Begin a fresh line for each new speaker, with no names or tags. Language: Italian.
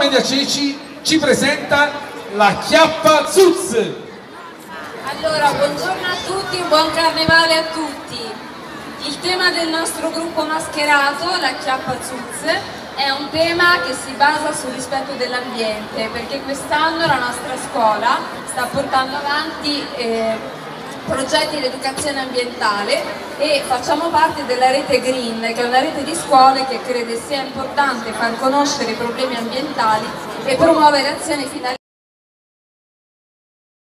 Media Ceci ci presenta la Chiappa Zuz.
Allora, buongiorno a tutti e buon carnevale a tutti. Il tema del nostro gruppo mascherato, la Chiappa Zuz, è un tema che si basa sul rispetto dell'ambiente, perché quest'anno la nostra scuola sta portando avanti progetti di educazione ambientale e facciamo parte della rete Green, che è una rete di scuole che crede sia importante far conoscere i problemi ambientali e promuovere azioni finalizzate